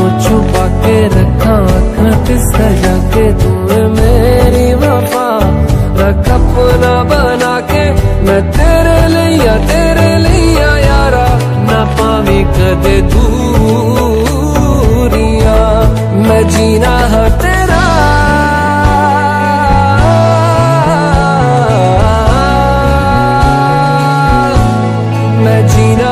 को छुपा के रखा आँखां ते सजा के, तू मेरी वफा रख अपना बना के। मैं तेरे लिया यारा, ना पावी कदे दूरियां। मैं जीना है तेरा, मैं जीना